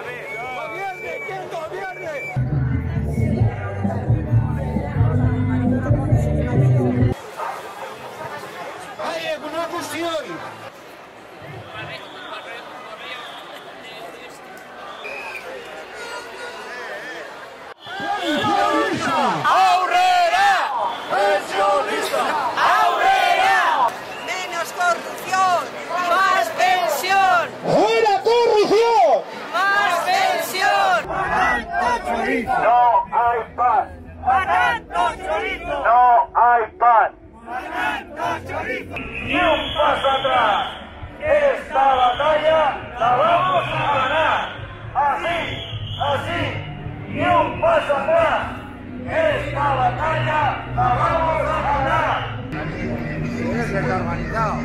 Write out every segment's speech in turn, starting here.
¡Gobierne! ¿Quién gobierne? ¡Hay alguna cuestión! ¡Aurrera! ¡Pensionista! ¡Aurrera! ¡Menos corrupción! ¡Más pensión! ¡Fuera corrupción! ¡Más pensión! ¡No hay pan! ¡Barato chorizo! ¡No hay pan! ¡Barato chorizo! ¡Ni un paso atrás! ¡Esta batalla la vamos a ganar! ¡Así! ¡Así! ¡Ni un paso atrás! ¡Esta batalla la vamos a ganar! Tienes que estar organizado.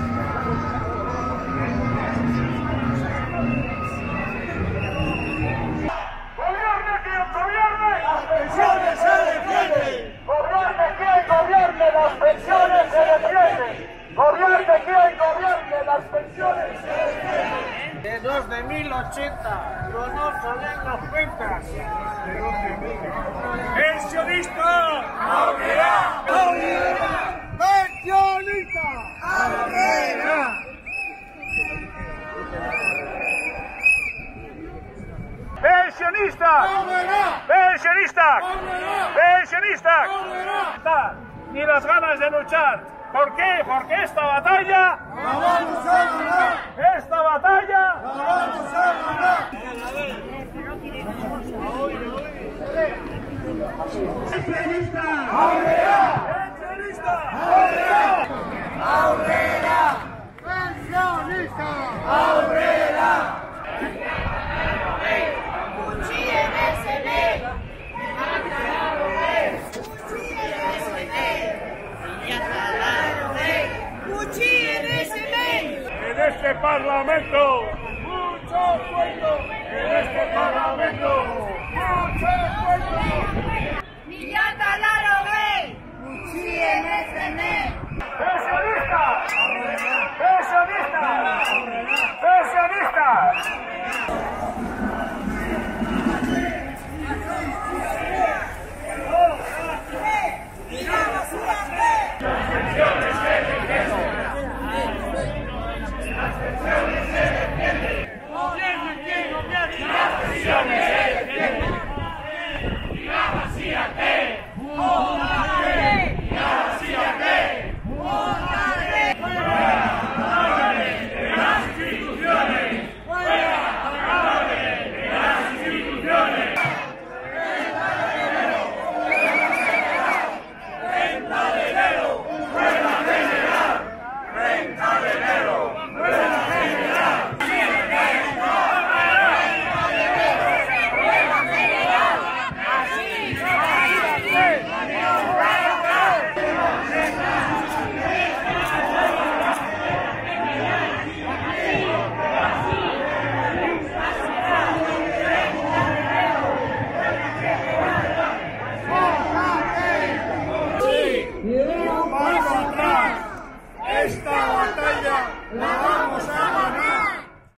¡Gobierne quien gobierne! ¡Las pensiones se defienden! ¡Gobierne quien gobierne! ¡Las pensiones se defienden! ¡Gobierne quien gobierne! ¡Las pensiones se defienden! De 2.080, los no salen las cuentas. ¡Pensionista! ¡Aurrera! ¡Pensionista! ¡Aurrera! ¡Pensionista! ¡Pensionista! ¡Pensionista! Ni las ganas de luchar. ¿Por qué? Porque esta batalla ¡La vamos a ganar! ¡esta batalla! ¡La vamos a ganar! ¡Pensionista! ¡Aurrera! ¡Pensionista! ¡Aurrera! ¡Aurrera! ¡Pensionista! ¡Aurrera! En este Parlamento, mucho pueblo. En este Parlamento, mucho pueblo. ¡Pensionista! ¡Pensionista! ¡Pensionista!